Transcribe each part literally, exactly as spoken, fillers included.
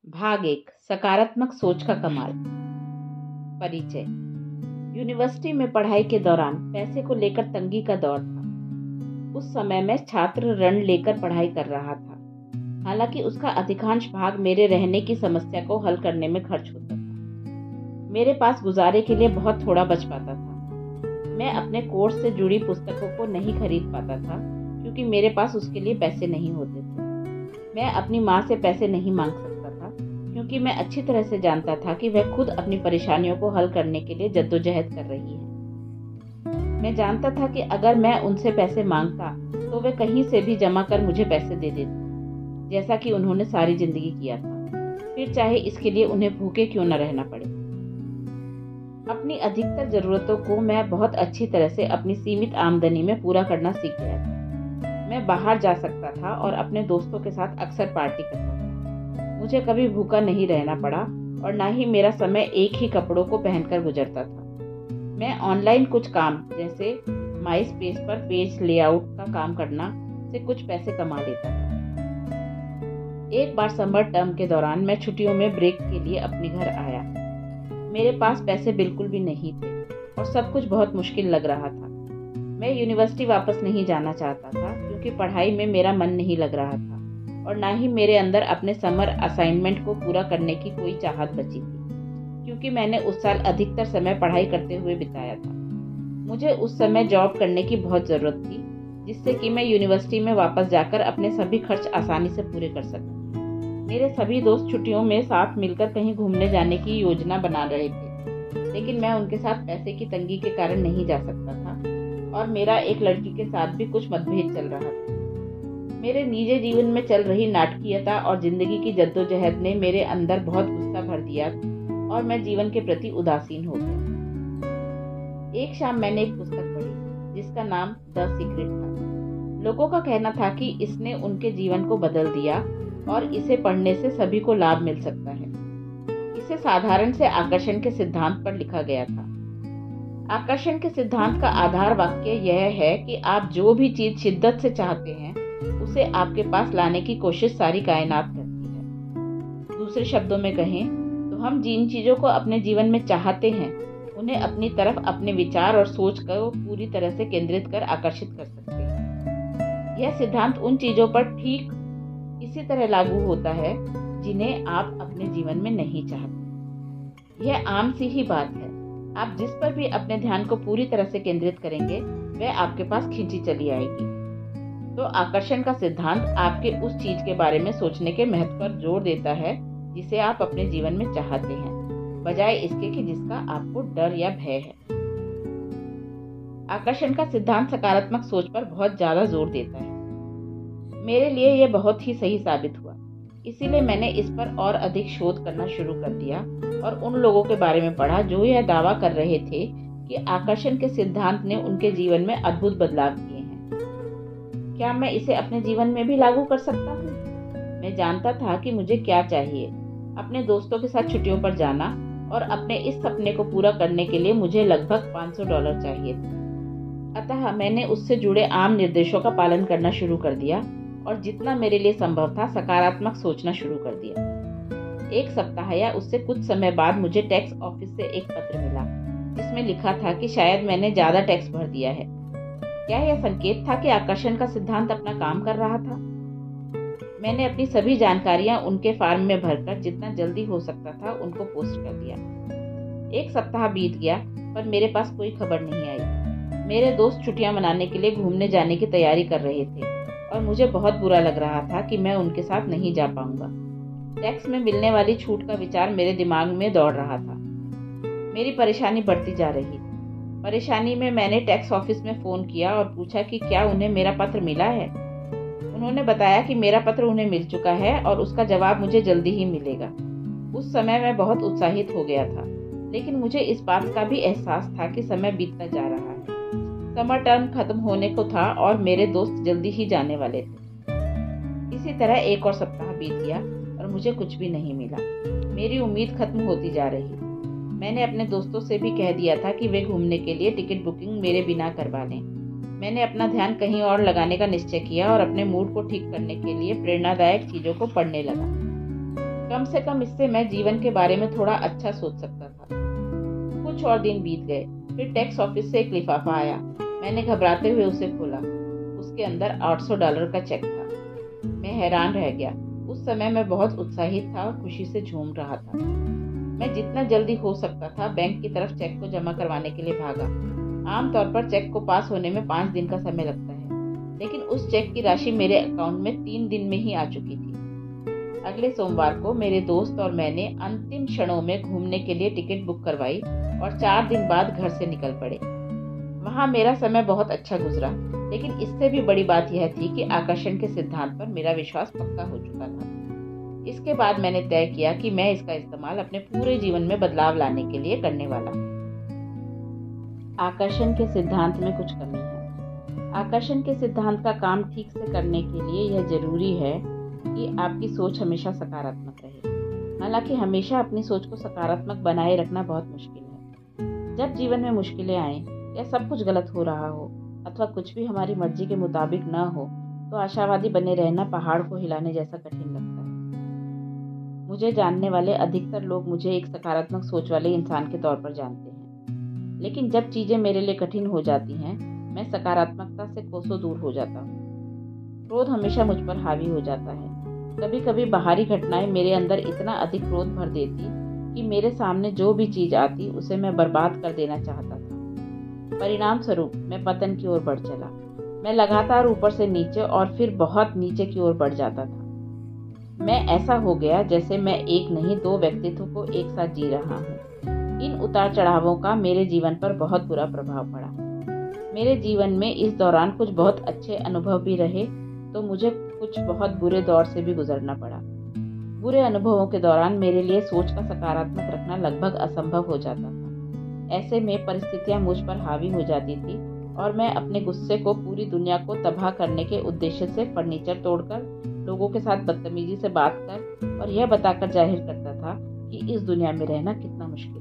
भाग एक सकारात्मक सोच का कमाल। परिचय। यूनिवर्सिटी में पढ़ाई के दौरान पैसे को लेकर तंगी का दौर था। उस समय मैं छात्र ऋण लेकर पढ़ाई कर रहा था। हालांकि उसका अधिकांश भाग मेरे रहने की समस्या को हल करने में खर्च होता था। मेरे पास गुजारे के लिए बहुत थोड़ा बच पाता था। मैं अपने कोर्स से जुड़ी पुस्तकों को नहीं खरीद पाता था क्योंकि मेरे पास उसके लिए पैसे नहीं होते थे। मैं अपनी माँ से पैसे नहीं मांग सकता था क्योंकि मैं अच्छी तरह से जानता था कि वह खुद अपनी परेशानियों को हल करने के लिए जद्दोजहद कर रही है। मैं जानता था कि अगर मैं उनसे पैसे मांगता तो वे कहीं से भी जमा कर मुझे पैसे दे देते, जैसा कि उन्होंने सारी जिंदगी किया था, फिर चाहे इसके लिए उन्हें भूखे क्यों न रहना पड़े। अपनी अधिकतर जरूरतों को मैं बहुत अच्छी तरह से अपनी सीमित आमदनी में पूरा करना सीख गया था। मैं बाहर जा सकता था और अपने दोस्तों के साथ अक्सर पार्टी करता था। मुझे कभी भूखा नहीं रहना पड़ा और ना ही मेरा समय एक ही कपड़ों को पहनकर गुजरता था। मैं ऑनलाइन कुछ काम जैसे माई स्पेस पर पेज लेआउट का काम करना से कुछ पैसे कमा लेता था। एक बार समर टर्म के दौरान मैं छुट्टियों में ब्रेक के लिए अपने घर आया। मेरे पास पैसे बिल्कुल भी नहीं थे और सब कुछ बहुत मुश्किल लग रहा था। मैं यूनिवर्सिटी वापस नहीं जाना चाहता था क्योंकि पढ़ाई में मेरा मन नहीं लग रहा था और ना ही मेरे अंदर अपने समर असाइनमेंट को पूरा करने की कोई चाहत बची थी क्योंकि मैंने उस साल अधिकतर समय पढ़ाई करते हुए बिताया था। मुझे उस समय जॉब करने की बहुत ज़रूरत थी जिससे कि मैं यूनिवर्सिटी में वापस जाकर अपने सभी खर्च आसानी से पूरे कर सकूं। मेरे सभी दोस्त छुट्टियों में साथ मिलकर कहीं घूमने जाने की योजना बना रहे थे, लेकिन मैं उनके साथ पैसे की तंगी के कारण नहीं जा सकता था और मेरा एक लड़की के साथ भी कुछ मतभेद चल रहा था। मेरे निजी जीवन में चल रही नाटकीयता और जिंदगी की जद्दोजहद ने मेरे अंदर बहुत गुस्सा भर दिया और मैं जीवन के प्रति उदासीन हो गया। एक शाम मैंने एक पुस्तक पढ़ी जिसका नाम द सीक्रेट था। लोगों का कहना था कि इसने उनके जीवन को बदल दिया और इसे पढ़ने से सभी को लाभ मिल सकता है। इसे साधारण से आकर्षण के सिद्धांत पर लिखा गया था। आकर्षण के सिद्धांत का आधार वाक्य यह है कि आप जो भी चीज शिद्दत से चाहते हैं उसे आपके पास लाने की कोशिश सारी कायनात करती है। दूसरे शब्दों में कहें तो हम जिन चीजों को अपने जीवन में चाहते हैं उन्हें अपनी तरफ अपने विचार और सोच को पूरी तरह से केंद्रित कर आकर्षित कर सकते हैं। यह सिद्धांत उन चीजों पर ठीक इसी तरह लागू होता है जिन्हें आप अपने जीवन में नहीं चाहते। यह आम सी ही बात है। आप जिस पर भी अपने ध्यान को पूरी तरह से केंद्रित करेंगे वह आपके पास खींची चली आएगी। तो आकर्षण का सिद्धांत आपके उस चीज के बारे में सोचने के महत्व पर जोर देता है जिसे आप अपने जीवन में चाहते हैं, बजाय इसके कि जिसका आपको डर या भय है। आकर्षण का सिद्धांत सकारात्मक सोच पर बहुत ज्यादा जोर देता है। मेरे लिए यह बहुत ही सही साबित हुआ, इसीलिए मैंने इस पर और अधिक शोध करना शुरू कर दिया और उन लोगों के बारे में पढ़ा जो यह दावा कर रहे थे कि आकर्षण के सिद्धांत ने उनके जीवन में अद्भुत बदलाव किए हैं। क्या मैं इसे अपने जीवन में भी लागू कर सकता हूँ? मैं जानता था कि मुझे क्या चाहिए। अपने दोस्तों के साथ छुट्टियों पर जाना और अपने इस सपने को पूरा करने के लिए मुझे लगभग पाँच सौ डॉलर चाहिए थे। अतः मैंने उससे जुड़े आम निर्देशों का पालन करना शुरू कर दिया और जितना मेरे लिए संभव था सकारात्मक सोचना शुरू कर दिया। एक सप्ताह या उससे कुछ समय बाद मुझे टैक्स ऑफिस से एक पत्र मिला जिसमें लिखा था कि शायद मैंने ज्यादा टैक्स भर दिया है। क्या यह संकेत था कि आकर्षण का सिद्धांत अपना काम कर रहा था? मैंने अपनी सभी जानकारियां उनके फॉर्म में भरकर जितना जल्दी हो सकता था उनको पोस्ट कर दिया। एक सप्ताह बीत गया पर मेरे पास कोई खबर नहीं आई। मेरे दोस्त छुट्टियां मनाने के लिए घूमने जाने की तैयारी कर रहे थे और मुझे बहुत बुरा लग रहा था कि मैं उनके साथ नहीं जा पाऊंगा। टैक्स में मिलने वाली छूट का विचार मेरे दिमाग में दौड़ रहा था। मेरी परेशानी बढ़ती जा रही। परेशानी में मैंने टैक्स ऑफिस में फोन किया और पूछा कि क्या उन्हें मेरा पत्र मिला है। उन्होंने बताया कि मेरा पत्र उन्हें मिल चुका है और उसका जवाब मुझे जल्दी ही मिलेगा। उस समय मैं बहुत उत्साहित हो गया था, लेकिन मुझे इस बात का भी एहसास था कि समय बीतता जा रहा है। समर टर्म खत्म होने को था और मेरे दोस्त जल्दी ही जाने वाले थे। इसी तरह एक और सप्ताह बीत गया और मुझे कुछ भी नहीं मिला। मेरी उम्मीद खत्म होती जा रही। मैंने अपने दोस्तों से भी कह दिया था कि वे घूमने के लिए टिकट बुकिंग मेरे बिना करवा लें। मैंने अपना ध्यान कहीं और लगाने का निश्चय किया और अपने मूड को ठीक करने के लिए प्रेरणादायक चीजों को पढ़ने लगा। कम से कम इससे मैं जीवन के बारे में थोड़ा अच्छा सोच सकता था। कुछ और दिन बीत गए, फिर टैक्स ऑफिस से एक लिफाफा आया। मैंने घबराते हुए उसे खोला। उसके अंदर आठ सौ डॉलर का चेक था। मैं हैरान रह गया। उस समय मैं बहुत उत्साहित था और खुशी से झूम रहा था। मैं जितना जल्दी हो सकता था बैंक की तरफ चेक को जमा करवाने के लिए भागा। आमतौर पर चेक को पास होने में पाँच दिन का समय लगता है, लेकिन उस चेक की राशि मेरे अकाउंट में तीन दिन में ही आ चुकी थी। अगले सोमवार को मेरे दोस्त और मैंने अंतिम क्षणों में घूमने के लिए टिकट बुक करवाई और चार दिन बाद घर से निकल पड़े। वहाँ मेरा समय बहुत अच्छा गुजरा, लेकिन इससे भी बड़ी बात यह थी कि आकर्षण के सिद्धांत पर मेरा विश्वास पक्का हो चुका था। इसके बाद मैंने तय किया कि मैं इसका इस्तेमाल अपने पूरे जीवन में बदलाव लाने के लिए करने वाला। आकर्षण के सिद्धांत में कुछ कमी है। आकर्षण के सिद्धांत का काम ठीक से करने के लिए यह जरूरी है कि आपकी सोच हमेशा सकारात्मक रहे। हालांकि हमेशा अपनी सोच को सकारात्मक बनाए रखना बहुत मुश्किल है। जब जीवन में मुश्किलें आएं या सब कुछ गलत हो रहा हो अथवा कुछ भी हमारी मर्जी के मुताबिक न हो, तो आशावादी बने रहना पहाड़ को हिलाने जैसा कठिन लगता है। मुझे जानने वाले अधिकतर लोग मुझे एक सकारात्मक सोच वाले इंसान के तौर पर जानते हैं, लेकिन जब चीजें मेरे लिए कठिन हो जाती हैं, मैं सकारात्मकता से कोसों दूर हो जाता हूँ। क्रोध हमेशा मुझ पर हावी हो जाता है। कभी कभी बाहरी घटनाएं मेरे अंदर इतना अधिक क्रोध भर देती कि मेरे सामने जो भी चीज आती उसे मैं बर्बाद कर देना चाहता था। परिणाम स्वरूप मैं पतन की ओर बढ़ चला। मैं लगातार ऊपर से नीचे और फिर बहुत नीचे की ओर बढ़ जाता था। मैं ऐसा हो गया जैसे मैं एक नहीं दो व्यक्तित्व को एक साथ जी रहा हूँ। इन उतार चढ़ावों का मेरे जीवन पर बहुत बुरा प्रभाव पड़ा। मेरे जीवन में इस दौरान कुछ बहुत अच्छे अनुभव भी रहे, तो मुझे कुछ बहुत बुरे दौर से भी गुजरना पड़ा। बुरे अनुभवों के दौरान मेरे लिए सोच का सकारात्मक रखना लगभग असंभव हो जाता था। ऐसे में परिस्थितियां मुझ पर हावी हो जाती थी और मैं अपने गुस्से को पूरी दुनिया को तबाह करने के उद्देश्य से फर्नीचर तोड़कर, लोगों के साथ बदतमीजी से बात कर और यह बताकर जाहिर करता था कि इस दुनिया में रहना कितना मुश्किल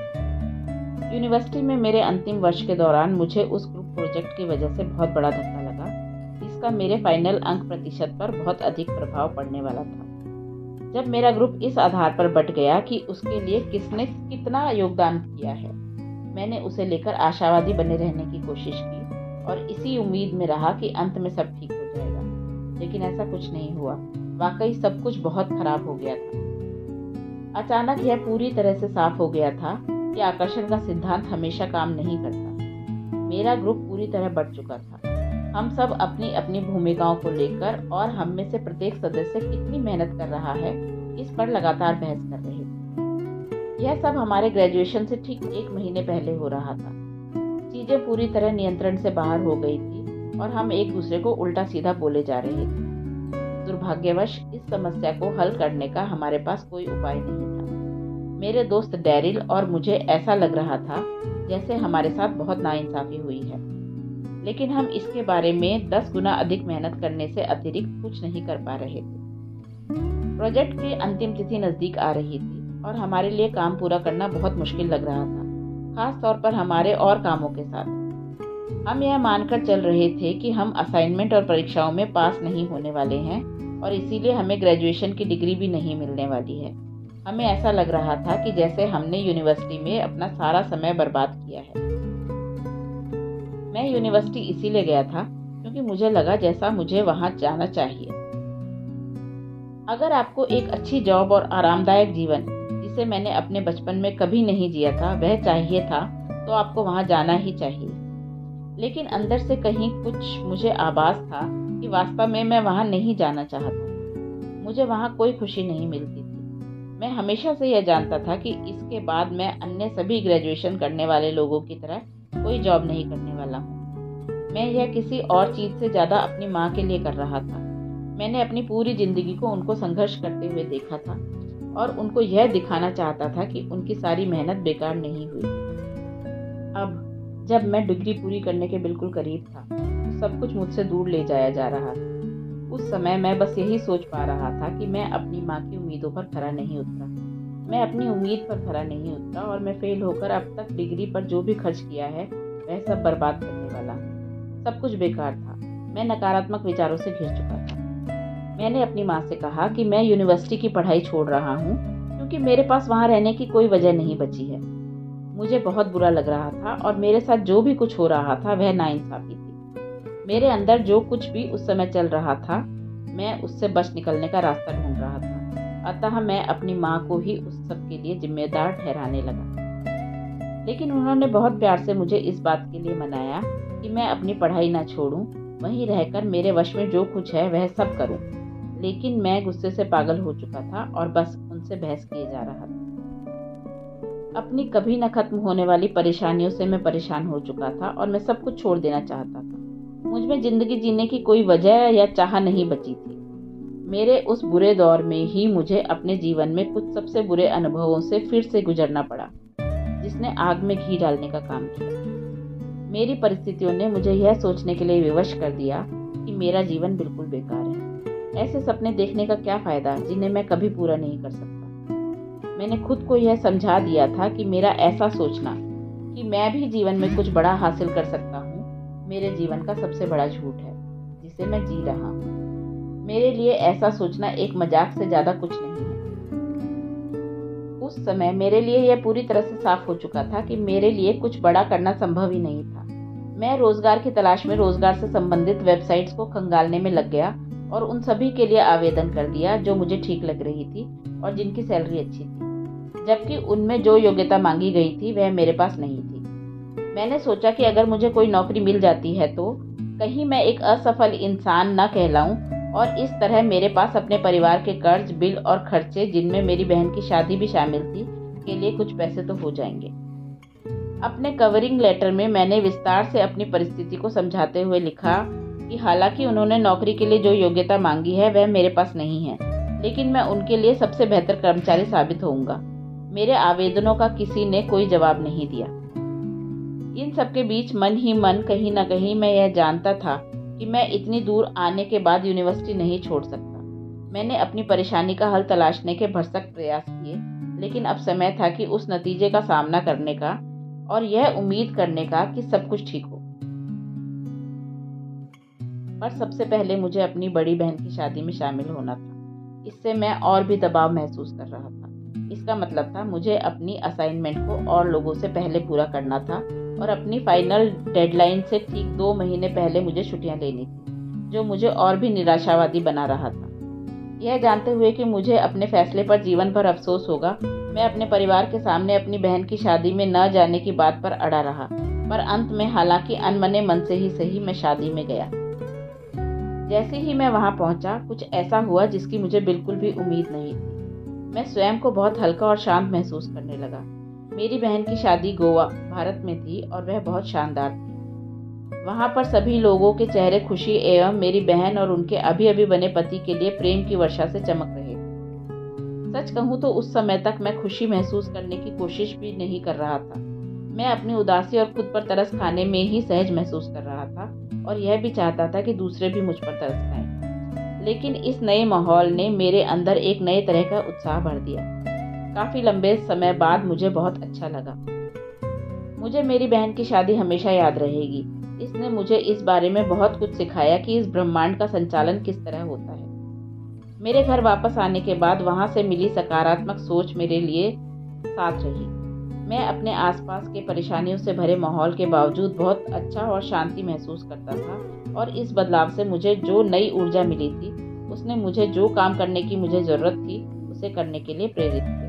है। यूनिवर्सिटी में मेरे अंतिम वर्ष के दौरान मुझे उस ग्रुप प्रोजेक्ट की वजह से बहुत बड़ा धक्का लगा, जिसका मेरे फाइनल अंक प्रतिशत पर बहुत अधिक प्रभाव पड़ने वाला था। जब मेरा ग्रुप इस आधार पर बट गया कि उसके लिए किसने कितना योगदान किया है, मैंने उसे लेकर आशावादी बने रहने की कोशिश की और इसी उम्मीद में रहा कि अंत में सब ठीक हो जाएगा, लेकिन ऐसा कुछ नहीं हुआ। वाकई सब कुछ बहुत खराब हो गया था। अचानक यह पूरी तरह से साफ हो गया था कि आकर्षण का सिद्धांत हमेशा काम नहीं करता। मेरा ग्रुप पूरी तरह बढ़ चुका था। हम सब अपनी अपनी भूमिकाओं को लेकर और हम में से प्रत्येक सदस्य कितनी मेहनत कर रहा है, इस पर लगातार बहस कर रहे थे। यह सब हमारे ग्रेजुएशन से ठीक एक महीने पहले हो रहा था। चीजें पूरी तरह नियंत्रण से बाहर हो गई थी और हम एक दूसरे को उल्टा सीधा बोले जा रहे थे। दुर्भाग्यवश इस समस्या को हल करने का हमारे पास कोई उपाय नहीं था। मेरे दोस्त डैरिल और मुझे ऐसा लग रहा था जैसे हमारे साथ बहुत नाइंसाफी हुई है, लेकिन हम इसके बारे में दस गुना अधिक मेहनत करने से अतिरिक्त कुछ नहीं कर पा रहे थे। प्रोजेक्ट की अंतिम तिथि नजदीक आ रही थी और हमारे लिए काम पूरा करना बहुत मुश्किल लग रहा था, खास तौर पर हमारे और कामों के साथ। हम यह मानकर चल रहे थे कि हम असाइनमेंट और परीक्षाओं में पास नहीं होने वाले हैं और इसीलिए हमें ग्रेजुएशन की डिग्री भी नहीं मिलने वाली है। हमें ऐसा लग रहा था कि जैसे हमने यूनिवर्सिटी में अपना सारा समय बर्बाद किया है। मैं यूनिवर्सिटी इसीलिए गया था क्योंकि मुझे लगा जैसा मुझे वहां जाना चाहिए। अगर आपको एक अच्छी जॉब और आरामदायक जीवन, जिसे मैंने अपने बचपन में कभी नहीं जिया था, वह चाहिए था, तो आपको वहां जाना ही चाहिए। लेकिन अंदर से कहीं कुछ मुझे आभास था कि वास्तव में मैं वहां नहीं जाना चाहता। मुझे वहां कोई खुशी नहीं मिलती थी। मैं हमेशा से यह जानता था कि इसके बाद मैं अन्य सभी ग्रेजुएशन करने वाले लोगों की तरह कोई जॉब नहीं करने वाला हूँ। मैं यह किसी और चीज से ज्यादा अपनी माँ के लिए कर रहा था। मैंने अपनी पूरी जिंदगी को उनको संघर्ष करते हुए देखा था और उनको यह दिखाना चाहता था कि उनकी सारी मेहनत बेकार नहीं हुई। अब जब मैं डिग्री पूरी करने के बिल्कुल करीब था, तो सब कुछ मुझसे दूर ले जाया जा रहा था। उस समय मैं बस यही सोच पा रहा था कि मैं अपनी माँ की उम्मीदों पर खरा नहीं उतरा। मैं अपनी उम्मीद पर खरा नहीं उतरा और मैं फेल होकर अब तक डिग्री पर जो भी खर्च किया है वह सब बर्बाद करने वाला हूँ। सब कुछ बेकार था। मैं नकारात्मक विचारों से घिर चुका था। मैंने अपनी माँ से कहा कि मैं यूनिवर्सिटी की पढ़ाई छोड़ रहा हूँ क्योंकि मेरे पास वहाँ रहने की कोई वजह नहीं बची है। मुझे बहुत बुरा लग रहा था और मेरे साथ जो भी कुछ हो रहा था वह नाइंसाफी थी। मेरे अंदर जो कुछ भी उस समय चल रहा था, मैं उससे बच निकलने का रास्ता ढूंढ रहा था। अतः मैं अपनी माँ को ही उस सब के लिए जिम्मेदार ठहराने लगा। लेकिन उन्होंने बहुत प्यार से मुझे इस बात के लिए मनाया कि मैं अपनी पढ़ाई ना छोड़ूं, वहीं रहकर मेरे वश में जो कुछ है वह सब करूं। लेकिन मैं गुस्से से पागल हो चुका था और बस उनसे बहस किए जा रहा था। अपनी कभी न खत्म होने वाली परेशानियों से मैं परेशान हो चुका था और मैं सब कुछ छोड़ देना चाहता था। मुझ में जिंदगी जीने की कोई वजह या चाह नहीं बची थी। मेरे उस बुरे दौर में ही मुझे अपने जीवन में कुछ सबसे बुरे अनुभवों से फिर से गुजरना पड़ा, जिसने आग में घी डालने का काम किया। मेरी परिस्थितियों ने मुझे यह सोचने के लिए विवश कर दिया कि मेरा जीवन बिल्कुल बेकार है। ऐसे सपने देखने का क्या फायदा जिन्हें मैं कभी पूरा नहीं कर सकता। मैंने खुद को यह समझा दिया था कि मेरा ऐसा सोचना कि मैं भी जीवन में कुछ बड़ा हासिल कर सकता हूँ मेरे जीवन का सबसे बड़ा झूठ है जिसे मैं जी रहा हूँ। मेरे लिए ऐसा सोचना एक मजाक से ज्यादा कुछ नहीं है। उस समय मेरे लिए यह पूरी तरह से साफ हो चुका था कि मेरे लिए कुछ बड़ा करना संभव ही नहीं था। मैं रोजगार की तलाश में रोजगार से संबंधित वेबसाइट्स को खंगालने में लग गया और उन सभी के लिए आवेदन कर दिया जो मुझे ठीक लग रही थी और जिनकी सैलरी अच्छी थी, जबकि उनमें जो योग्यता मांगी गई थी वह मेरे पास नहीं थी। मैंने सोचा कि अगर मुझे कोई नौकरी मिल जाती है तो कहीं मैं एक असफल इंसान न कहलाऊं और इस तरह मेरे पास अपने परिवार के कर्ज, बिल और खर्चे, जिनमें मेरी बहन की शादी भी शामिल थी, के लिए कुछ पैसे तो हो जाएंगे। अपने कवरिंग लेटर में मैंने विस्तार से अपनी परिस्थिति को समझाते हुए लिखा कि हालांकि उन्होंने नौकरी के लिए जो योग्यता मांगी है वह मेरे पास नहीं है, लेकिन मैं उनके लिए सबसे बेहतर कर्मचारी साबित होऊंगा। मेरे आवेदनों का किसी ने कोई जवाब नहीं दिया। इन सबके बीच मन ही मन कहीं न कहीं मैं यह जानता था कि मैं इतनी दूर आने के बाद यूनिवर्सिटी नहीं छोड़ सकता। मैंने अपनी परेशानी का हल तलाशने के भरसक प्रयास किए, लेकिन अब समय था कि उस नतीजे का सामना करने का और यह उम्मीद करने का कि सब कुछ ठीक हो। पर सबसे पहले मुझे अपनी बड़ी बहन की शादी में शामिल होना था। इससे मैं और भी दबाव महसूस कर रहा था। इसका मतलब था मुझे अपनी असाइनमेंट को और लोगों से पहले पूरा करना था और अपनी फाइनल डेडलाइन से ठीक दो महीने पहले मुझे छुट्टियां लेनी थी, जो मुझे और भी निराशावादी बना रहा था। यह जानते हुए कि मुझे अपने फैसले पर जीवन भर अफसोस होगा, मैं अपने परिवार के सामने अपनी बहन की शादी में न जाने की बात पर अड़ा रहा। पर अंत में, हालांकि अनमने मन से ही सही, मैं शादी में गया। जैसे ही मैं वहां पहुंचा, कुछ ऐसा हुआ जिसकी मुझे बिल्कुल भी उम्मीद नहीं थी। मैं स्वयं को बहुत हल्का और शांत महसूस करने लगा। मेरी बहन की शादी गोवा, भारत में थी और वह बहुत शानदार थी। वहां पर सभी लोगों के चेहरे खुशी एवं मेरी बहन और उनके अभी अभी बने पति के लिए प्रेम की वर्षा से चमक रहे थे। सच कहूं तो उस समय तक मैं खुशी महसूस करने की कोशिश भी नहीं कर रहा था। मैं अपनी उदासी और खुद पर तरस खाने में ही सहज महसूस कर रहा था और यह भी चाहता था कि दूसरे भी मुझ पर तरस खाएं। लेकिन इस नए माहौल ने मेरे अंदर एक नए तरह का उत्साह भर दिया। काफी लंबे समय बाद मुझे बहुत अच्छा लगा। मुझे मेरी बहन की शादी हमेशा याद रहेगी। इसने मुझे इस बारे में बहुत कुछ सिखाया कि इस ब्रह्मांड का संचालन किस तरह होता है। मेरे घर वापस आने के बाद वहां से मिली सकारात्मक सोच मेरे लिए साथ रही। मैं अपने आसपास के परेशानियों से भरे माहौल के बावजूद बहुत अच्छा और शांति महसूस करता था और इस बदलाव से मुझे जो नई ऊर्जा मिली थी, उसने मुझे जो काम करने की मुझे जरूरत थी उसे करने के लिए प्रेरित किया।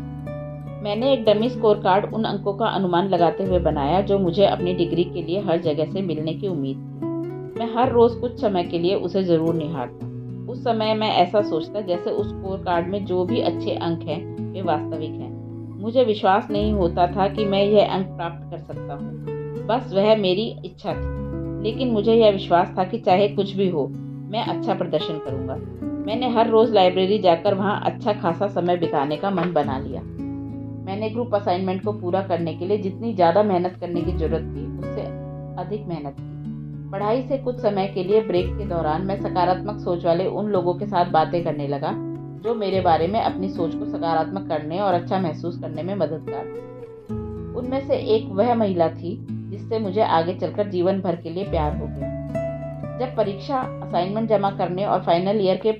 मैंने एक डमी स्कोर कार्ड उन अंकों का अनुमान लगाते हुए बनाया जो मुझे अपनी डिग्री के लिए हर जगह से मिलने की उम्मीद थी। मैं हर रोज कुछ समय के लिए उसे जरूर निहारता। उस समय मैं ऐसा सोचता जैसे उस स्कोर कार्ड में जो भी अच्छे अंक हैं वे वास्तविक हैं। मुझे विश्वास नहीं होता था कि मैं यह अंक प्राप्त कर सकता हूँ, बस वह मेरी इच्छा थी। लेकिन मुझे यह विश्वास था कि चाहे कुछ भी हो, मैं अच्छा प्रदर्शन करूंगा। मैंने हर रोज लाइब्रेरी जाकर वहां अच्छा खासा समय बिताने का मन बना लिया। मैंने ग्रुप असाइनमेंट को पूरा करने के लिए जितनी ज्यादा मेहनत करने की जरूरत थी, उससे अधिक मेहनत की। पढ़ाई से कुछ समय के लिए ब्रेक के दौरान मैं सकारात्मक सोच वाले उन लोगों के साथ बातें करने लगा जो मेरे बारे में अपनी सोच को सकारात्मक करने और अच्छा महसूस करने में मददगार थे। उनमें से एक वह महिला थी जिससे मुझे आगे चलकर जीवन भर के लिए प्यार हो गया। जब परीक्षा, असाइनमेंट जमा करने और फाइनल ईयर के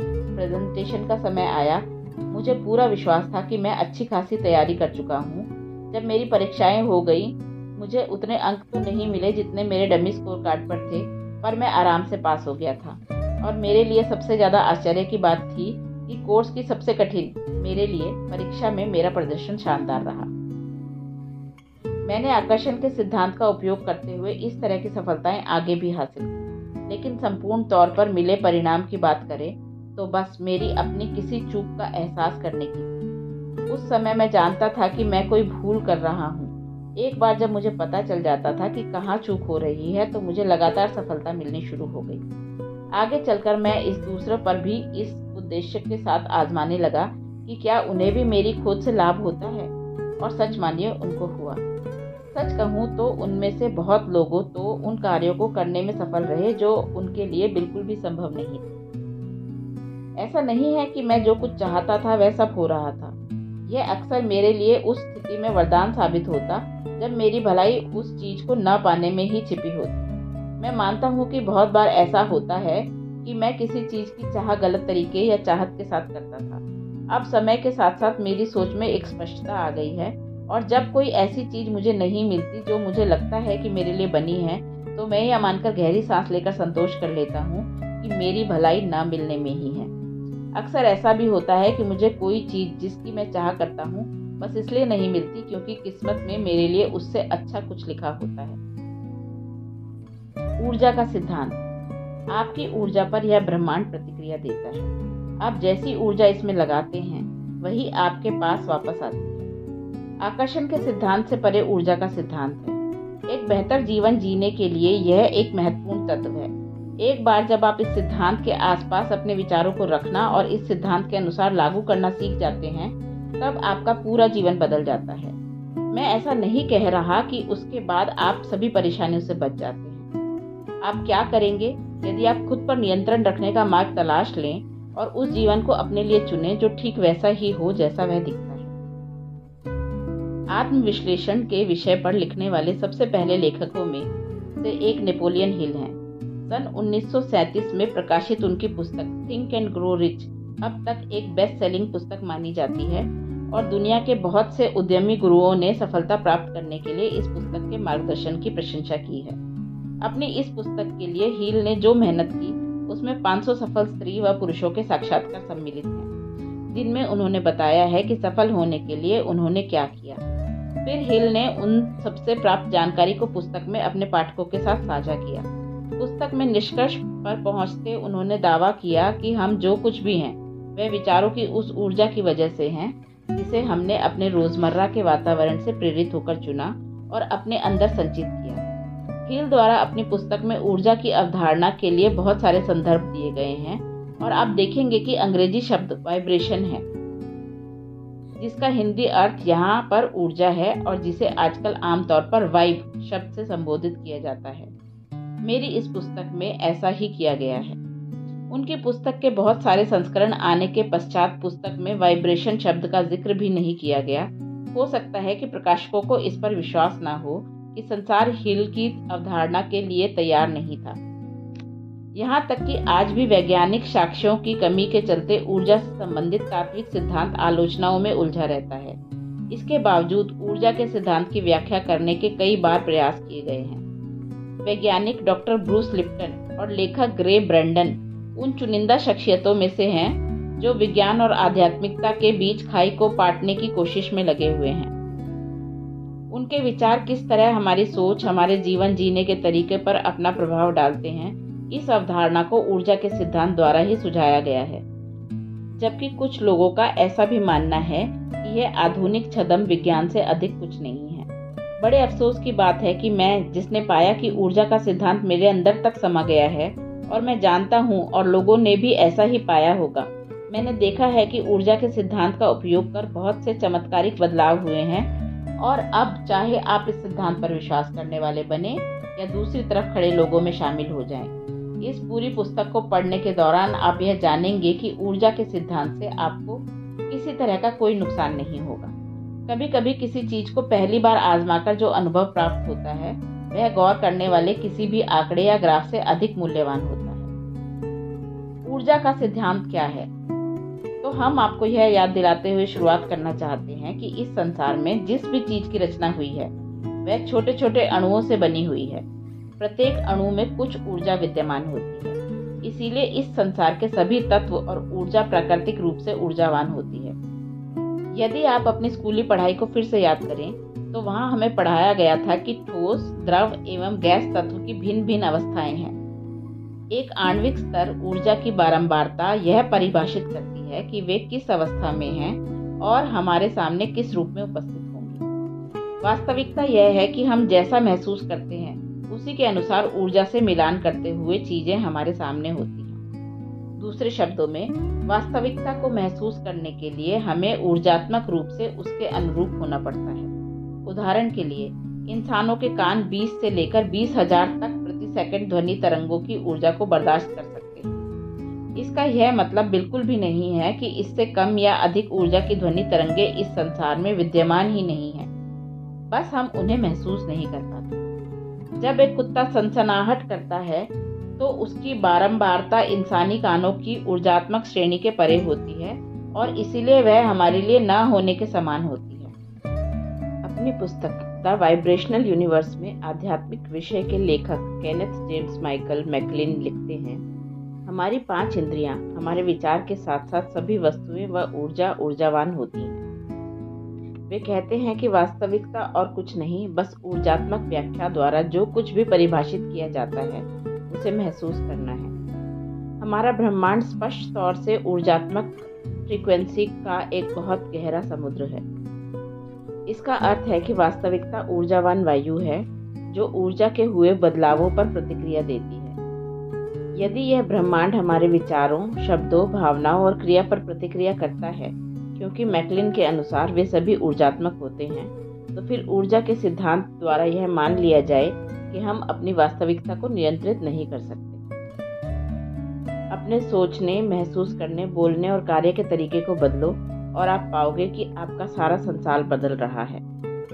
प्रेजेंटेशन का समय आया, मुझे पूरा विश्वास था कि मैं अच्छी खासी तैयारी कर चुका हूँ। जब मेरी परीक्षाएं हो गई, मुझे उतने अंक तो नहीं मिले जितने मेरे डमी स्कोर कार्ड पर थे, पर मैं आराम से पास हो गया था। और मेरे लिए सबसे ज़्यादा आश्चर्य की बात थी कि कोर्स की सबसे कठिन मेरे लिए परीक्षा में मेरा प्रदर्शन शानदार रहा। मैंने आकर्षण के सिद्धांत का उपयोग करते हुए इस तरह की सफलताएं आगे भी हासिल की, लेकिन संपूर्ण तौर पर मिले परिणाम की बात करें तो बस मेरी अपनी किसी चूक का एहसास करने की थी। उस समय मैं जानता था कि मैं कोई भूल कर रहा हूँ। एक बार जब मुझे पता चल जाता था कि कहाँ चूक हो रही है तो मुझे लगातार सफलता मिलनी शुरू हो गई। आगे चलकर मैं इस दूसरों पर भी इस उद्देश्य के साथ आजमाने लगा कि क्या उन्हें भी मेरी खोज से लाभ होता है, और सच मानिए उनको हुआ। सच कहूँ तो उनमें से बहुत लोगों तो उन कार्यों को करने में सफल रहे जो उनके लिए बिल्कुल भी संभव नहीं थे। ऐसा नहीं है कि मैं जो कुछ चाहता था वह सब हो रहा था। यह अक्सर मेरे लिए उस स्थिति में वरदान साबित होता जब मेरी भलाई उस चीज को न पाने में ही छिपी होती। मैं मानता हूँ कि बहुत बार ऐसा होता है कि मैं किसी चीज की चाह गलत तरीके या चाहत के साथ करता था। अब समय के साथ साथ मेरी सोच में एक स्पष्टता आ गई है, और जब कोई ऐसी चीज मुझे नहीं मिलती जो मुझे लगता है कि मेरे लिए बनी है, तो मैं यह मानकर गहरी सांस लेकर संतोष कर लेता हूँ कि मेरी भलाई ना मिलने में ही है। अक्सर ऐसा भी होता है कि मुझे कोई चीज जिसकी मैं चाह करता हूँ बस इसलिए नहीं मिलती क्योंकि किस्मत में मेरे लिए उससे अच्छा कुछ लिखा होता है। ऊर्जा का सिद्धांत। आपकी ऊर्जा पर यह ब्रह्मांड प्रतिक्रिया देता है। आप जैसी ऊर्जा इसमें लगाते हैं वही आपके पास वापस आती है। आकर्षण के सिद्धांत से परे ऊर्जा का सिद्धांत है। एक बेहतर जीवन जीने के लिए यह एक महत्वपूर्ण तत्व है। एक बार जब आप इस सिद्धांत के आसपास अपने विचारों को रखना और इस सिद्धांत के अनुसार लागू करना सीख जाते हैं, तब आपका पूरा जीवन बदल जाता है। मैं ऐसा नहीं कह रहा कि उसके बाद आप सभी परेशानियों से बच जाते हैं। आप क्या करेंगे यदि आप खुद पर नियंत्रण रखने का मार्ग तलाश लें और उस जीवन को अपने लिए चुनें जो ठीक वैसा ही हो जैसा वह दिखता है। आत्मविश्लेषण के विषय पर लिखने वाले सबसे पहले लेखकों में से एक नेपोलियन हिल हैं। सन उन्नीस सौ सैंतीस में प्रकाशित उनकी पुस्तक थिंक एंड ग्रो रिच अब तक एक बेस्ट सेलिंग पुस्तक मानी जाती है, और दुनिया के बहुत से उद्यमी गुरुओं ने सफलता प्राप्त करने के लिए इस पुस्तक के मार्गदर्शन की प्रशंसा की है। अपनी इस पुस्तक के लिए हील ने जो मेहनत की उसमें पाँच सौ सफल स्त्री व पुरुषों के साक्षात्कार सम्मिलित हैं, जिनमें उन्होंने बताया है कि सफल होने के लिए उन्होंने क्या किया। फिर हिल ने उन सबसे प्राप्त जानकारी को पुस्तक में अपने पाठकों के साथ साझा किया। पुस्तक में निष्कर्ष पर पहुंचते उन्होंने दावा किया कि हम जो कुछ भी हैं वह विचारों की उस ऊर्जा की वजह से हैं जिसे हमने अपने रोजमर्रा के वातावरण से प्रेरित होकर चुना और अपने अंदर संचित किया। हील द्वारा अपनी पुस्तक में ऊर्जा की अवधारणा के लिए बहुत सारे संदर्भ दिए गए हैं, और आप देखेंगे कि अंग्रेजी शब्द वाइब्रेशन है जिसका हिंदी अर्थ यहाँ पर ऊर्जा है और जिसे आजकल आमतौर पर वाइब शब्द से संबोधित किया जाता है। मेरी इस पुस्तक में ऐसा ही किया गया है। उनकी पुस्तक के बहुत सारे संस्करण आने के पश्चात पुस्तक में वाइब्रेशन शब्द का जिक्र भी नहीं किया गया। हो सकता है कि प्रकाशकों को इस पर विश्वास न हो कि संसार हील की अवधारणा के लिए तैयार नहीं था। यहाँ तक कि आज भी वैज्ञानिक साक्ष्यों की कमी के चलते ऊर्जा से संबंधित तात्विक सिद्धांत आलोचनाओं में उलझा रहता है। इसके बावजूद ऊर्जा के सिद्धांत की व्याख्या करने के कई बार प्रयास किए गए हैं। वैज्ञानिक डॉक्टर ब्रूस लिप्टन और लेखक ग्रे ब्रैंडन उन चुनिंदा शख्सियतों में से हैं जो विज्ञान और आध्यात्मिकता के बीच खाई को पाटने की कोशिश में लगे हुए हैं। उनके विचार किस तरह हमारी सोच, हमारे जीवन जीने के तरीके पर अपना प्रभाव डालते हैं, इस अवधारणा को ऊर्जा के सिद्धांत द्वारा ही सुझाया गया है। जबकि कुछ लोगों का ऐसा भी मानना है कि यह आधुनिक छद्म विज्ञान से अधिक कुछ नहीं है। बड़े अफसोस की बात है कि मैं, जिसने पाया कि ऊर्जा का सिद्धांत मेरे अंदर तक समा गया है, और मैं जानता हूँ और लोगों ने भी ऐसा ही पाया होगा, मैंने देखा है कि ऊर्जा के सिद्धांत का उपयोग कर बहुत से चमत्कारिक बदलाव हुए हैं। और अब चाहे आप इस सिद्धांत पर विश्वास करने वाले बने या दूसरी तरफ खड़े लोगों में शामिल हो जाएं। इस पूरी पुस्तक को पढ़ने के दौरान आप यह जानेंगे कि ऊर्जा के सिद्धांत से आपको किसी तरह का कोई नुकसान नहीं होगा। कभी कभी किसी चीज को पहली बार आजमाकर जो अनुभव प्राप्त होता है वह गौर करने वाले किसी भी आंकड़े या ग्राफ से अधिक मूल्यवान होता है। ऊर्जा का सिद्धांत क्या है? तो हम आपको यह याद दिलाते हुए शुरुआत करना चाहते हैं कि इस संसार में जिस भी चीज की रचना हुई है वह छोटे छोटे अणुओं से बनी हुई है। प्रत्येक अणु में कुछ ऊर्जा विद्यमान होती है, इसीलिए इस संसार के सभी तत्व और ऊर्जा प्राकृतिक रूप से ऊर्जावान होती है। यदि आप अपनी स्कूली पढ़ाई को फिर से याद करें तो वहां हमें पढ़ाया गया था कि ठोस, द्रव एवं गैस तत्व की भिन्न भिन्न अवस्थाएं हैं। एक आणविक स्तर ऊर्जा की बारंबारता यह परिभाषित करती है कि वे किस अवस्था में हैं और हमारे सामने किस रूप में उपस्थित होंगी। वास्तविकता यह है कि हम जैसा महसूस करते हैं उसी के अनुसार ऊर्जा से मिलान करते हुए चीजें हमारे सामने होती हैं। दूसरे शब्दों में, वास्तविकता को महसूस करने के लिए हमें ऊर्जात्मक रूप से उसके अनुरूप होना पड़ता है। उदाहरण के लिए, इंसानों के कान बीस से लेकर बीस हजार तक प्रति सेकंड ध्वनि तरंगों की ऊर्जा को बर्दाश्त कर सकते हैं। इसका यह मतलब बिल्कुल भी नहीं है कि इससे कम या अधिक ऊर्जा की ध्वनि तरंगे इस संसार में विद्यमान ही नहीं है, बस हम उन्हें महसूस नहीं कर पाते। जब एक कुत्ता सनसनाहट करता है तो उसकी बारंबारता इंसानी कानों की ऊर्जात्मक श्रेणी के परे होती है और इसीलिए वह हमारे लिए न होने के समान होती है। अपनी पुस्तक द वाइब्रेशनल यूनिवर्स में आध्यात्मिक विषय के लेखक केनेथ जेम्स माइकल मैकलिन लिखते हैं, हमारी पांच इंद्रियां हमारे विचार के साथ साथ सभी वस्तुएं व ऊर्जा ऊर्जावान होती हैं। वे कहते हैं कि वास्तविकता और कुछ नहीं, बस ऊर्जात्मक व्याख्या द्वारा जो कुछ भी परिभाषित किया जाता है उसे महसूस करना है। हमारा ब्रह्मांड स्पष्ट तौर से ऊर्जात्मक फ्रीक्वेंसी का एक बहुत गहरा समुद्र है। इसका अर्थ है कि वास्तविकता ऊर्जावान वायु है जो ऊर्जा के हुए बदलावों पर प्रतिक्रिया देती है। यदि यह ब्रह्मांड हमारे विचारों, शब्दों, भावनाओं और क्रिया पर प्रतिक्रिया करता है, क्योंकि मैकलिन के अनुसार वे सभी ऊर्जात्मक होते हैं, तो फिर ऊर्जा के सिद्धांत द्वारा यह मान लिया जाए कि हम अपनी वास्तविकता को नियंत्रित नहीं कर सकते। अपने सोचने, महसूस करने, बोलने और कार्य के तरीके को बदलो और आप पाओगे कि आपका सारा संसार बदल रहा है।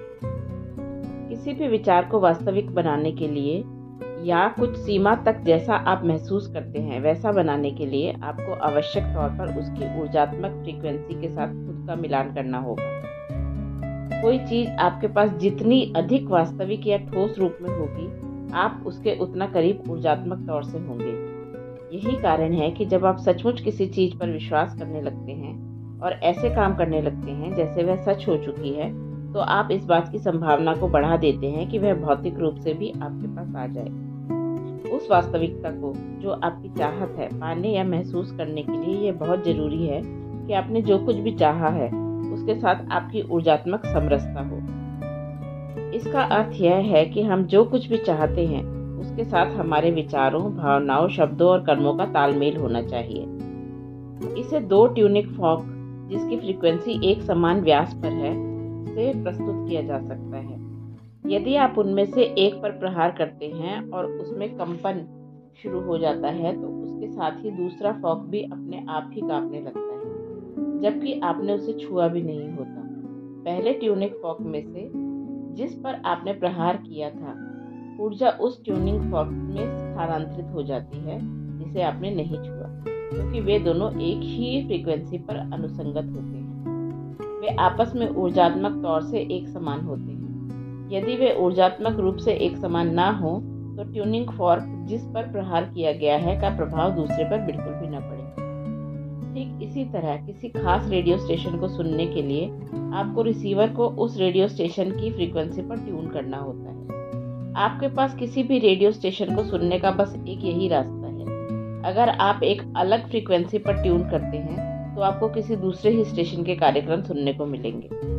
किसी भी विचार को वास्तविक बनाने के लिए या कुछ सीमा तक जैसा आप महसूस करते हैं वैसा बनाने के लिए आपको आवश्यक तौर पर उसकी ऊर्जात्मक फ्रीक्वेंसी के साथ खुद का मिलान करना होगा। कोई चीज आपके पास जितनी अधिक वास्तविक या ठोस रूप में होगी, आप उसके उतना करीब ऊर्जात्मक तौर से होंगे। यही कारण है कि जब आप सचमुच किसी चीज पर विश्वास करने लगते हैं और ऐसे काम करने लगते हैं जैसे वह सच हो चुकी है, तो आप इस बात की संभावना को बढ़ा देते हैं कि वह भौतिक रूप से भी आपके पास आ जाए। उस वास्तविकता को जो आपकी चाहत है पाने या महसूस करने के लिए यह बहुत जरूरी है कि आपने जो कुछ भी चाहा है उसके साथ आपकी ऊर्जात्मक समरसता हो। इसका अर्थ यह है कि हम जो कुछ भी चाहते हैं उसके साथ हमारे विचारों, भावनाओं, शब्दों और कर्मों का तालमेल होना चाहिए। इसे दो ट्यूनिक फॉर्क, जिसकी फ्रीक्वेंसी एक समान व्यास पर है, से प्रस्तुत किया जा सकता है। यदि आप उनमें से एक पर प्रहार करते हैं और उसमें कंपन शुरू हो जाता है तो उसके साथ ही दूसरा फॉर्क भी अपने आप ही कांपने लगता है, जबकि आपने उसे छुआ भी नहीं होता। पहले ट्यूनिक फॉर्क में से जिस पर आपने प्रहार किया था, ऊर्जा उस ट्यूनिंग फॉर्क में स्थानांतरित हो जाती है जिसे आपने नहीं छुआ, क्योंकि वे दोनों एक ही फ्रीक्वेंसी पर अनुसंगत होते हैं। वे आपस में ऊर्जात्मक तौर से एक समान होते हैं। यदि वे ऊर्जात्मक रूप से एक समान ना हो तो ट्यूनिंग फॉर्क जिस पर प्रहार किया गया है का प्रभाव दूसरे पर बिल्कुल भी न पड़े। ठीक इसी तरह किसी खास रेडियो स्टेशन को सुनने के लिए आपको रिसीवर को उस रेडियो स्टेशन की फ्रीक्वेंसी पर ट्यून करना होता है। आपके पास किसी भी रेडियो स्टेशन को सुनने का बस एक यही रास्ता है। अगर आप एक अलग फ्रीक्वेंसी पर ट्यून करते हैं तो आपको किसी दूसरे ही स्टेशन के कार्यक्रम सुनने को मिलेंगे।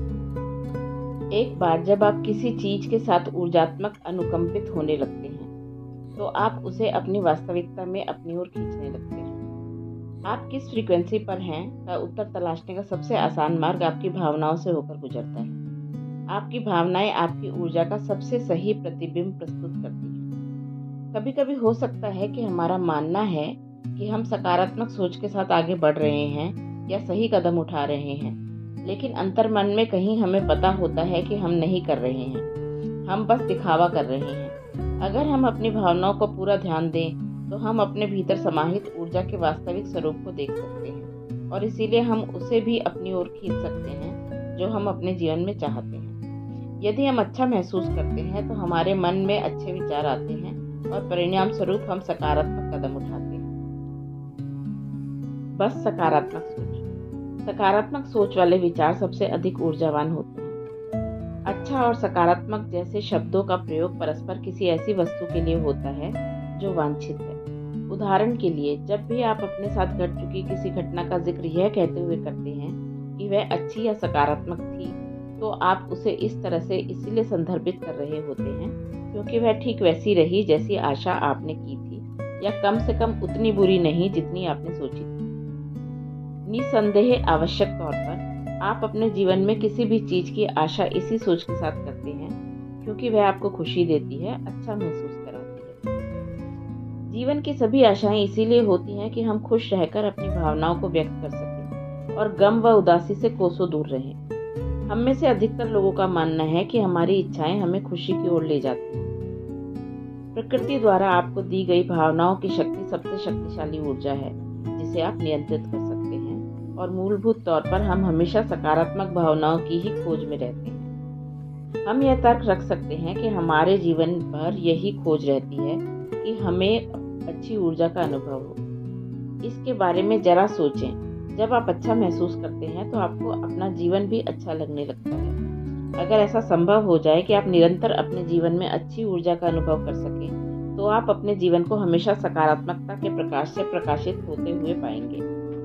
एक बार जब आप किसी चीज के साथ ऊर्जात्मक अनुकंपित होने लगते हैं तो आप उसे अपनी वास्तविकता में अपनी ओर खींचने लगते हैं। आप किस फ्रीक्वेंसी पर हैं का उत्तर तलाशने का सबसे आसान मार्ग आपकी भावनाओं से होकर गुजरता है। आपकी भावनाएं आपकी ऊर्जा का सबसे सही प्रतिबिंब प्रस्तुत करती हैं। कभी कभी हो सकता है कि हमारा मानना है कि हम सकारात्मक सोच के साथ आगे बढ़ रहे हैं या सही कदम उठा रहे हैं, लेकिन अंतर्मन में कहीं हमें पता होता है कि हम नहीं कर रहे हैं, हम बस दिखावा कर रहे हैं। अगर हम अपनी भावनाओं को पूरा ध्यान दें तो हम अपने भीतर समाहित ऊर्जा के वास्तविक स्वरूप को देख सकते हैं। और इसीलिए हम उसे भी अपनी ओर खींच सकते हैं जो हम अपने जीवन में चाहते हैं। यदि हम अच्छा महसूस करते हैं तो हमारे मन में अच्छे विचार आते हैं और परिणाम स्वरूप हम सकारात्मक कदम उठाते हैं। बस सकारात्मक सोच। सकारात्मक सोच वाले विचार सबसे अधिक ऊर्जावान होते हैं। अच्छा और सकारात्मक जैसे शब्दों का प्रयोग परस्पर किसी ऐसी वस्तु के लिए होता है जो वांछित है। उदाहरण के लिए, जब भी आप अपने साथ घट चुकी किसी घटना का जिक्र यह कहते हुए करते हैं कि वह अच्छी या सकारात्मक थी, तो आप उसे इस तरह से इसलिए संदर्भित कर रहे होते हैं क्योंकि वह ठीक वैसी रही जैसी आशा आपने की थी, या कम से कम उतनी बुरी नहीं जितनी आपने सोची थी। निसंदेह आवश्यक तौर पर आप अपने जीवन में किसी भी चीज की आशा इसी सोच के साथ करते हैं क्योंकि वह आपको खुशी देती है, अच्छा महसूस कराती है। जीवन की सभी आशाएं इसीलिए होती हैं कि हम खुश रहकर अपनी भावनाओं को व्यक्त कर सकें और गम व उदासी से कोसों दूर रहें। हम में से अधिकतर लोगों का मानना है कि हमारी इच्छाएं हमें खुशी की ओर ले जाती हैं। प्रकृति द्वारा आपको दी गई भावनाओं की शक्ति सबसे शक्तिशाली ऊर्जा है जिसे आप नियंत्रित कर सकते हैं, और मूलभूत तौर पर हम हमेशा सकारात्मक भावनाओं की ही खोज में रहते हैं। हम यह तर्क रख सकते हैं कि हमारे जीवन भर यही खोज रहती है कि हमें अच्छी ऊर्जा का अनुभव हो। इसके बारे में जरा सोचें। जब आप अच्छा महसूस करते हैं तो आपको अपना जीवन भी अच्छा लगने लगता है। अगर ऐसा संभव हो जाए कि आप निरंतर अपने जीवन में अच्छी ऊर्जा का अनुभव कर सकें, तो आप अपने जीवन को हमेशा सकारात्मकता के प्रकाश से प्रकाशित होते हुए पाएंगे।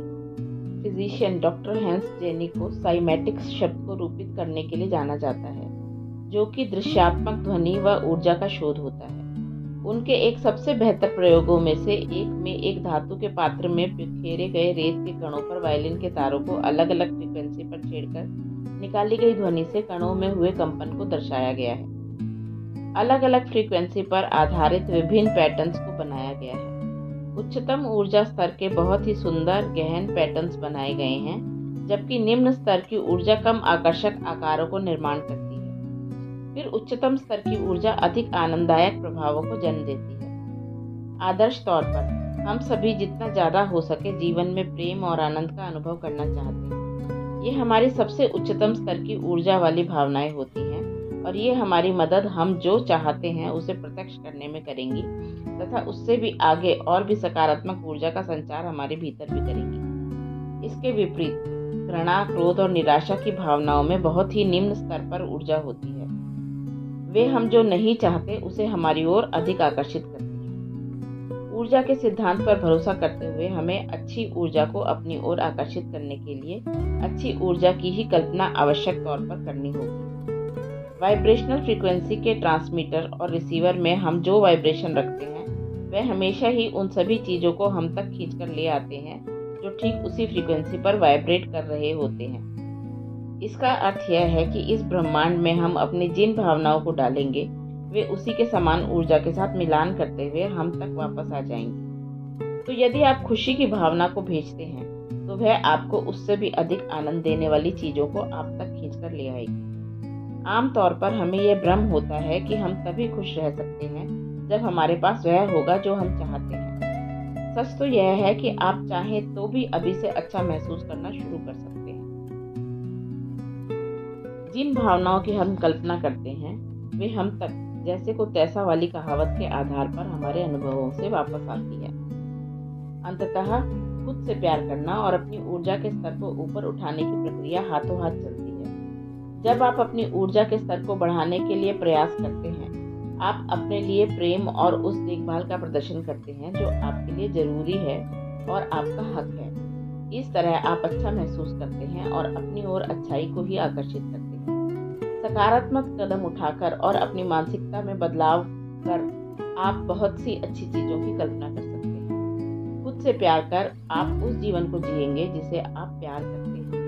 फिजिशियन डॉक्टर हैंस जेनी को साइमेटिक्स शब्द को रूपित करने के लिए जाना जाता है, जो कि दृश्यात्मक ध्वनि व ऊर्जा का शोध होता है। उनके एक सबसे बेहतर प्रयोगों में से एक में एक धातु के पात्र में बिखेरे गए रेत के कणों पर वायलिन के तारों को अलग अलग फ्रीक्वेंसी पर छेड़कर निकाली गई ध्वनि से कणों में हुए कंपन को दर्शाया गया है। अलग अलग फ्रीक्वेंसी पर आधारित विभिन्न पैटर्न्स को बनाया गया है। उच्चतम ऊर्जा स्तर के बहुत ही सुंदर गहन पैटर्न्स बनाए गए हैं, जबकि निम्न स्तर की ऊर्जा कम आकर्षक आकारों को निर्माण करती है। फिर उच्चतम स्तर की ऊर्जा अधिक आनंददायक प्रभावों को जन्म देती है। आदर्श तौर पर हम सभी जितना ज्यादा हो सके जीवन में प्रेम और आनंद का अनुभव करना चाहते हैं। ये हमारी सबसे उच्चतम स्तर की ऊर्जा वाली भावनाएं होती हैं, और ये हमारी मदद हम जो चाहते हैं उसे प्रत्यक्ष करने में करेंगी तथा उससे भी आगे और भी सकारात्मक ऊर्जा का संचार हमारे भीतर भी करेंगी। इसके विपरीत घृणा, क्रोध और निराशा की भावनाओं में बहुत ही निम्न स्तर पर ऊर्जा होती है। वे हम जो नहीं चाहते उसे हमारी ओर अधिक आकर्षित करती हैं। ऊर्जा के सिद्धांत पर भरोसा करते हुए हमें अच्छी ऊर्जा को अपनी ओर आकर्षित करने के लिए अच्छी ऊर्जा की ही कल्पना आवश्यक तौर पर करनी होगी। वाइब्रेशनल फ्रीक्वेंसी के ट्रांसमीटर और रिसीवर में हम जो वाइब्रेशन रखते हैं वह हमेशा ही उन सभी चीजों को हम तक खींचकर ले आते हैं जो ठीक उसी फ्रीक्वेंसी पर वाइब्रेट कर रहे होते हैं। इसका अर्थ यह है कि इस ब्रह्मांड में हम अपनी जिन भावनाओं को डालेंगे वे उसी के समान ऊर्जा के साथ मिलान करते हुए हम तक वापस आ जाएंगी। तो यदि आप खुशी की भावना को भेजते हैं तो वह आपको उससे भी अधिक आनंद देने वाली चीजों को आप तक खींचकर ले आएगी। आमतौर पर हमें यह भ्रम होता है कि हम तभी खुश रह सकते हैं जब हमारे पास वह होगा जो हम चाहते हैं। सच तो यह है कि आप चाहें तो भी अभी से अच्छा महसूस करना शुरू कर सकते हैं। जिन भावनाओं की हम कल्पना करते हैं वे हम तक जैसे को तैसा वाली कहावत के आधार पर हमारे अनुभवों से वापस आती है। अंततः खुद से प्यार करना और अपनी ऊर्जा के स्तर को ऊपर उठाने की प्रक्रिया हाथों हाथ चलती है। जब आप अपनी ऊर्जा के स्तर को बढ़ाने के लिए प्रयास करते हैं, आप अपने लिए प्रेम और उस देखभाल का प्रदर्शन करते हैं जो आपके लिए जरूरी है और आपका हक है। इस तरह आप अच्छा महसूस करते हैं और अपनी ओर अच्छाई को ही आकर्षित करते हैं। सकारात्मक कदम उठाकर और अपनी मानसिकता में बदलाव कर आप बहुत सी अच्छी चीजों की कल्पना कर सकते हैं। खुद से प्यार कर आप उस जीवन को जिएंगे जिसे आप प्यार करते हैं।